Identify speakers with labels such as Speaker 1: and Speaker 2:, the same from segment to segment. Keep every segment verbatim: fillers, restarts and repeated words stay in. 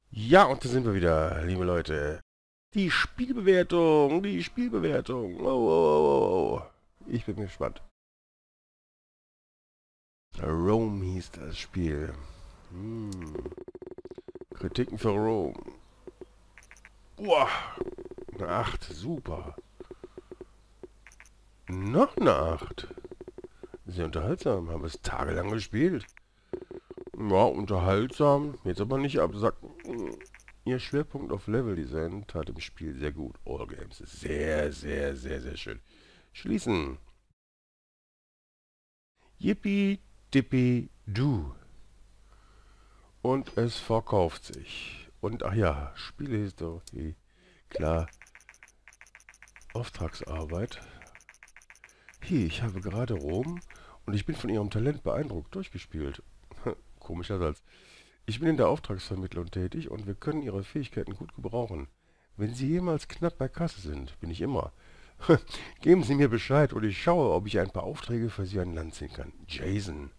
Speaker 1: Ja, und da sind wir wieder, liebe Leute. Die Spielbewertung, die Spielbewertung. Oh, oh, oh, oh. Ich bin gespannt. Rome hieß das Spiel. Hm. Kritiken für Rome. Uah, eine acht, super. Noch eine acht. Sehr unterhaltsam, haben es tagelang gespielt. Ja, unterhaltsam, jetzt aber nicht absacken. Ihr Schwerpunkt auf Leveldesign tat im Spiel sehr gut. All Games ist sehr, sehr, sehr, sehr schön. Schließen. Yippie, dippie, du. Und es verkauft sich. Und ach ja, Spielehistorie. Klar, Auftragsarbeit. Hier, ich habe gerade Rom und ich bin von ihrem Talent beeindruckt durchgespielt. Komischer Satz. Ich bin in der Auftragsvermittlung tätig und wir können Ihre Fähigkeiten gut gebrauchen. Wenn Sie jemals knapp bei Kasse sind, bin ich immer. Geben Sie mir Bescheid und ich schaue, ob ich ein paar Aufträge für Sie an Land ziehen kann. Jason.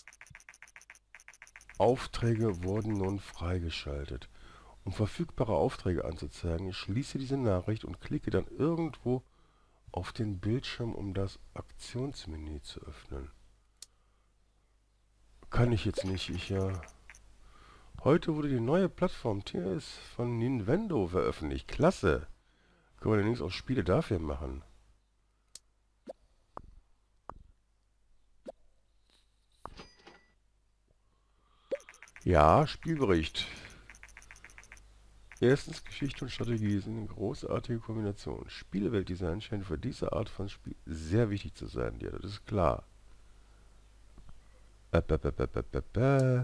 Speaker 1: Aufträge wurden nun freigeschaltet. Um verfügbare Aufträge anzuzeigen, schließe diese Nachricht und klicke dann irgendwo auf den Bildschirm, um das Aktionsmenü zu öffnen. Kann ich jetzt nicht, ich ja... Heute wurde die neue Plattform T S von Nintendo veröffentlicht. Klasse. Können wir allerdings auch Spiele dafür machen. Ja, Spielbericht. Erstens, Geschichte und Strategie sind eine großartige Kombination. Spieleweltdesign scheint für diese Art von Spiel sehr wichtig zu sein. Ja, das ist klar. Äh, bäh, bäh, bäh, bäh, bäh, bäh.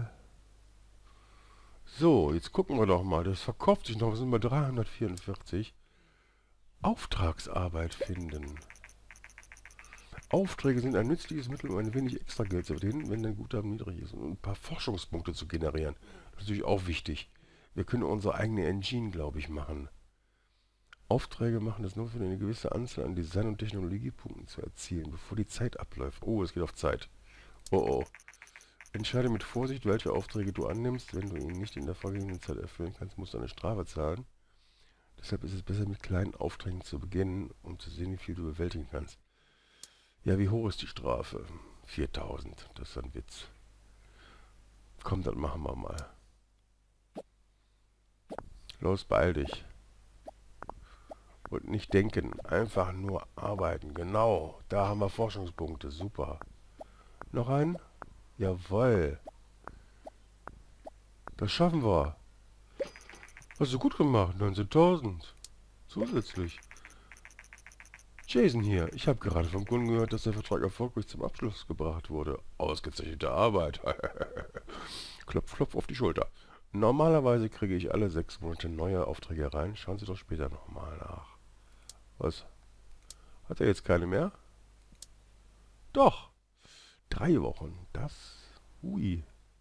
Speaker 1: So, jetzt gucken wir doch mal. Das verkauft sich noch. Wir sind bei dreihundertvierundvierzig. Auftragsarbeit finden. Aufträge sind ein nützliches Mittel, um ein wenig extra Geld zu verdienen, wenn dein Guthaben niedrig ist, und ein paar Forschungspunkte zu generieren. Das ist natürlich auch wichtig. Wir können unsere eigene Engine, glaube ich, machen. Aufträge machen das nur, für eine gewisse Anzahl an Design- und Technologiepunkten zu erzielen, bevor die Zeit abläuft. Oh, es geht auf Zeit. Oh oh. Entscheide mit Vorsicht, welche Aufträge du annimmst. Wenn du ihn nicht in der vorgegebenen Zeit erfüllen kannst, musst du eine Strafe zahlen. Deshalb ist es besser, mit kleinen Aufträgen zu beginnen, um zu sehen, wie viel du bewältigen kannst. Ja, wie hoch ist die Strafe? viertausend. Das ist ein Witz. Komm, dann machen wir mal. Los, beeil dich. Und nicht denken, einfach nur arbeiten. Genau, da haben wir Forschungspunkte. Super. Noch einen? Jawohl. Das schaffen wir. Hast du gut gemacht. neunzehntausend. Zusätzlich. Jason hier. Ich habe gerade vom Kunden gehört, dass der Vertrag erfolgreich zum Abschluss gebracht wurde. Ausgezeichnete Arbeit. Klopf, klopf auf die Schulter. Normalerweise kriege ich alle sechs Monate neue Aufträge rein. Schauen Sie doch später nochmal nach. Was? Hat er jetzt keine mehr? Doch. Drei Wochen. Das. Ui.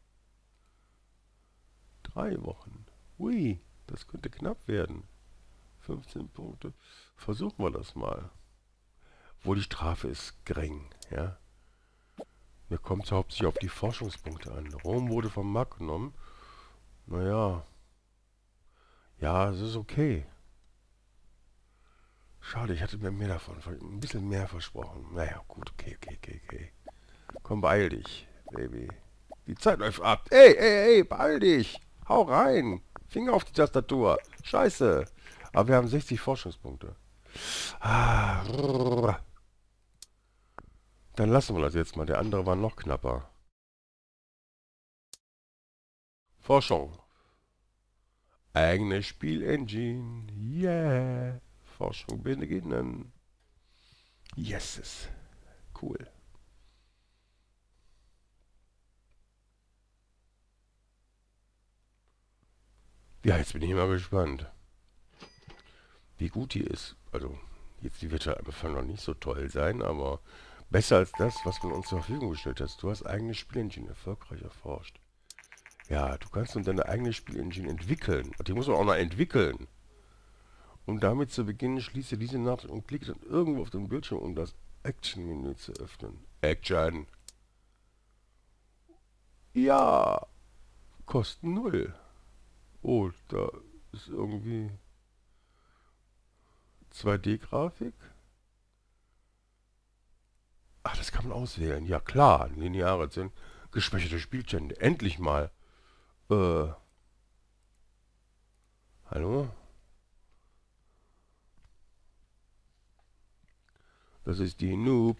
Speaker 1: Drei Wochen. Ui. Das könnte knapp werden. fünfzehn Punkte. Versuchen wir das mal. Wo die Strafe ist gering, ja. Mir kommt es hauptsächlich auf die Forschungspunkte an. Rom wurde vom Markt genommen. Naja. Ja, es ist okay. Schade, ich hatte mir mehr davon, ein bisschen mehr versprochen. Naja, gut, okay, okay, okay, okay. Komm, beeil dich, Baby. Die Zeit läuft ab. Ey, ey, ey, beeil dich. Hau rein. Finger auf die Tastatur. Scheiße. Aber wir haben sechzig Forschungspunkte. Ah, brrr. Dann lassen wir das jetzt mal. Der andere war noch knapper. Forschung. Eigene Spielengine. Yeah. Forschung beginnen. Yeses. Cool. Ja, jetzt bin ich mal gespannt, wie gut die ist. Also, jetzt die wird ja am Anfang noch nicht so toll sein, aber besser als das, was man uns zur Verfügung gestellt hat. Du hast eigene Spielengine erfolgreich erforscht. Ja, du kannst nun deine eigene Spielengine entwickeln. Die muss man auch noch entwickeln. Um damit zu beginnen, schließe diese Nachricht und klicke dann irgendwo auf den Bildschirm, um das Action-Menü zu öffnen. Action. Ja. Kosten null. Oh, da ist irgendwie zwei D-Grafik. Ach, das kann man auswählen. Ja klar, lineare sind geschwächte Spielstände. Endlich mal. Äh, hallo? Das ist die Noob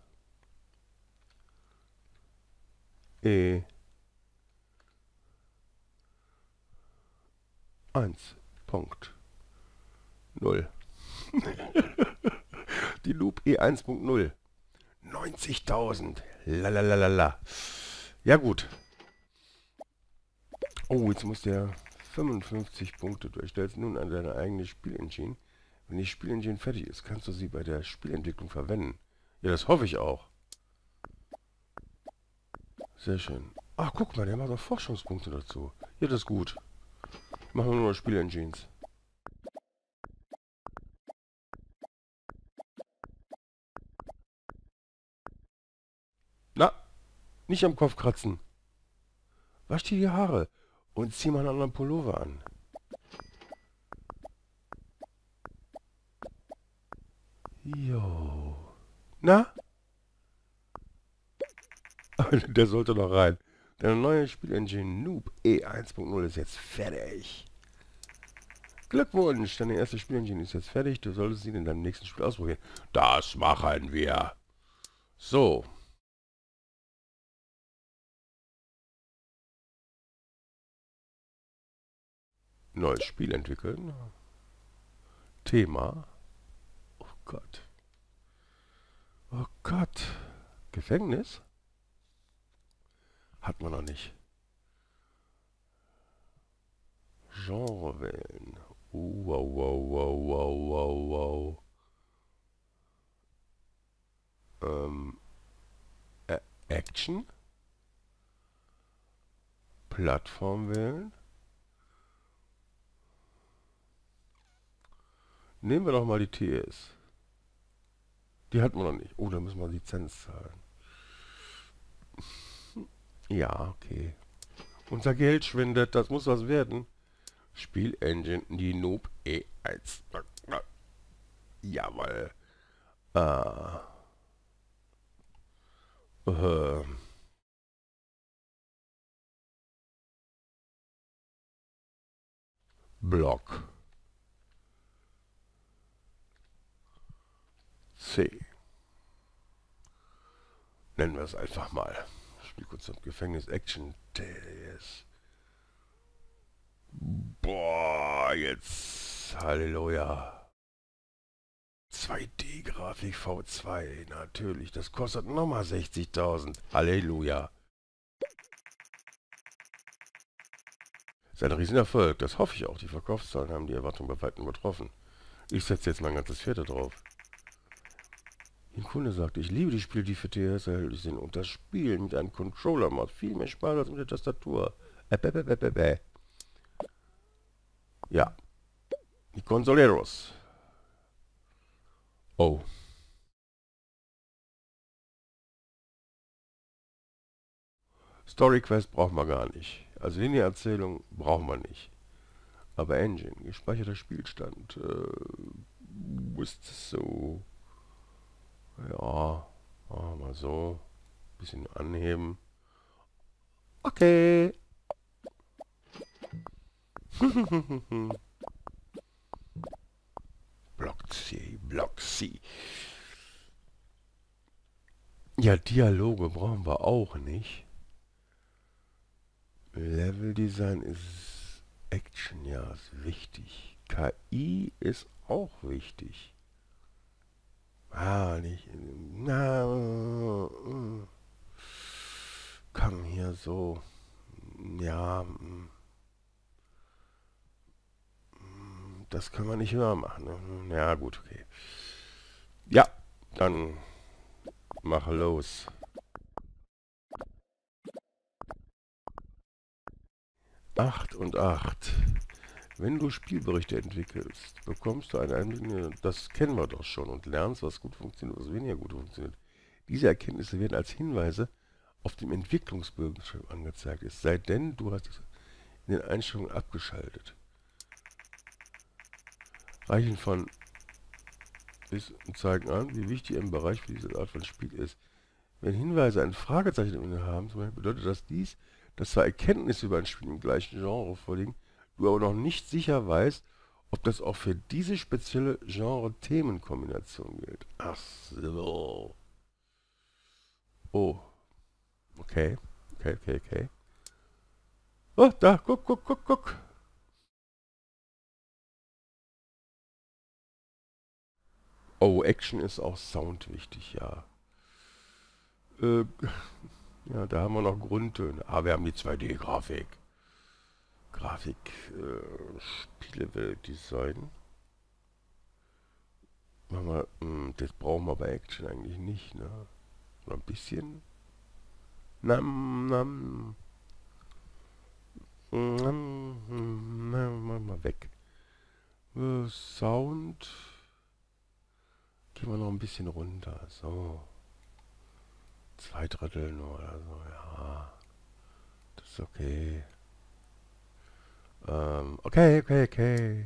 Speaker 1: E eins Punkt null. Die Noob E eins Punkt null. neunzigtausend. Lalalala. Ja gut. Oh, jetzt muss der fünfundfünfzig Punkte. Du erstellst nun an deine eigene Spielengine. Wenn die Spielengine fertig ist, kannst du sie bei der Spielentwicklung verwenden. Ja, das hoffe ich auch. Sehr schön. Ach, guck mal, der macht auch Forschungspunkte dazu. Ja, das ist gut. Machen wir nur noch Spielengines. Na, nicht am Kopf kratzen. Wasch dir die Haare und zieh mal einen anderen Pullover an. Jo. Na? Der sollte noch rein. Deine neue Spielengine Noob E eins Punkt null ist jetzt fertig. Glückwunsch, deine erste Spielengine ist jetzt fertig. Du solltest sie in deinem nächsten Spiel ausprobieren. Das machen wir. So. Neues Spiel entwickeln. Thema. Oh Gott. Oh Gott. Gefängnis? Hat man noch nicht. Genre wählen. Uh, wow, wow, wow, wow, wow, wow. Ähm, äh, Action. Plattform wählen. Nehmen wir doch mal die T S. Die hat man noch nicht. Oh, da müssen wir Lizenz zahlen. Ja, okay. Unser Geld schwindet, das muss was werden. Spielengine, die Noob E eins. Jawohl. Äh. Äh. Block. C. Nennen wir es einfach mal. Spiel kurz im Gefängnis Action. T S. Boah, jetzt. Halleluja. zwei D-Grafik V zwei. Natürlich. Das kostet nochmal sechzigtausend. Halleluja. Ist ein Riesenerfolg. Das hoffe ich auch. Die Verkaufszahlen haben die Erwartung bei weitem übertroffen. Ich setze jetzt mein ganzes Pferd da drauf. Ein Kunde sagte, ich liebe die Spiele, die für T S erhältlich sind. Und das Spielen mit einem Controller macht viel mehr Spaß als mit der Tastatur. Äh, bäh, bäh, bäh, bäh. Ja. Die Consoleros. Oh. Story Quest brauchen wir gar nicht. Also Linie-Erzählung brauchen wir nicht. Aber Engine, gespeicherter Spielstand. Äh, ist das so? Ja, machen wir mal so. Bisschen anheben. Okay. Block C, Block C. Ja, Dialoge brauchen wir auch nicht. Level Design ist Action, ja, ist wichtig. K I ist auch wichtig. Ah, nicht. Na, kann hier so. Ja. Das können wir nicht höher machen. Ne? Ja, gut, okay. Ja, dann mache los. acht und acht. Wenn du Spielberichte entwickelst, bekommst du einen Einblick, das kennen wir doch schon, und lernst, was gut funktioniert, was weniger gut funktioniert. Diese Erkenntnisse werden als Hinweise auf dem Entwicklungsbildschirm angezeigt. Es sei denn, du hast es in in den Einstellungen abgeschaltet. Reichen von bis und zeigen an, wie wichtig ein Bereich für diese Art von Spiel ist. Wenn Hinweise ein Fragezeichen im Inhalt haben, zum Beispiel bedeutet das dies, dass zwar Erkenntnisse über ein Spiel im gleichen Genre vorliegen, du aber noch nicht sicher weißt, ob das auch für diese spezielle Genre-Themenkombination gilt. Ach so. Oh. Okay. Okay, okay, okay. Oh, da, guck, guck, guck, guck. Oh, Action ist auch Sound wichtig, ja. Äh, ja, da haben wir noch Grundtöne. Ah, wir haben die zwei D-Grafik. Grafik, äh, Spielewelt-Design. Machen wir, mh, das brauchen wir bei Action eigentlich nicht, ne? Noch ein bisschen. Nam, nam. Nam, nam, nam, mal weg. Äh, Sound. Gehen wir noch ein bisschen runter. So. Zwei Drittel nur oder so, ja. Das ist okay. Ähm, okay, okay, okay.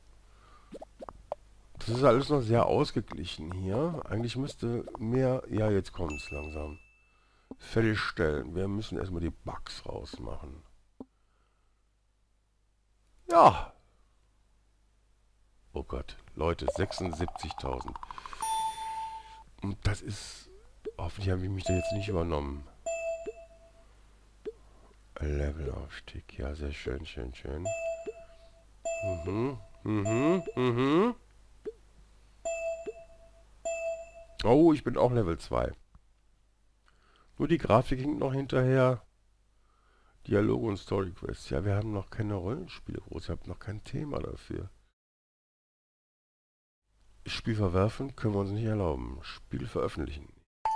Speaker 1: Das ist alles noch sehr ausgeglichen hier. Eigentlich müsste mehr... Ja, jetzt kommt es langsam. Fertigstellen. Wir müssen erstmal die Bugs rausmachen. Ja. Oh Gott. Leute, sechsundsiebzigtausend. Und das ist... Hoffentlich habe ich mich da jetzt nicht übernommen. Levelaufstieg. Ja, sehr schön, schön, schön. Mhm, mhm, mhm. Oh, ich bin auch Level zwei. Nur die Grafik hinkt noch hinterher. Dialoge und Story Quests. Ja, wir haben noch keine Rollenspiele groß. Ich habe noch kein Thema dafür. Spiel verwerfen können wir uns nicht erlauben. Spiel veröffentlichen.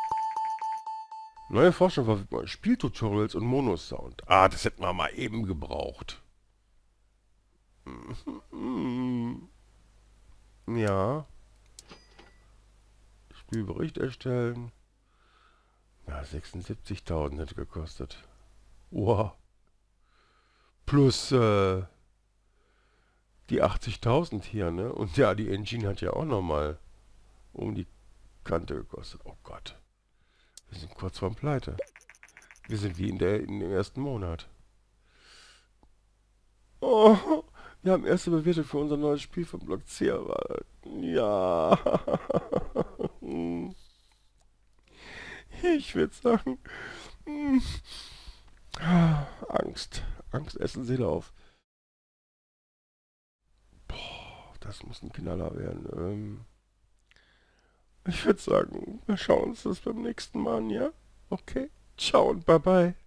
Speaker 1: Neue Forschung verfügbar. Spieltutorials und Mono-Sound. Ah, das hätten wir mal eben gebraucht. Ja. Spielbericht erstellen. Ja, sechsundsiebzigtausend hätte gekostet. Wow. Plus äh, die achtzigtausend hier, ne? Und ja, die Engine hat ja auch nochmal um die Kante gekostet. Oh Gott. Wir sind kurz vorm Pleite. Wir sind wie in, der, in dem ersten Monat. Oh, wir haben erste Bewertung für unser neues Spiel von Block C erwartet. Ja. Ich würde sagen... Angst. Angst essen Seele auf. Boah, das muss ein Knaller werden. Ähm, ich würde sagen, wir schauen uns das beim nächsten Mal an, ja? Okay. Ciao und bye bye.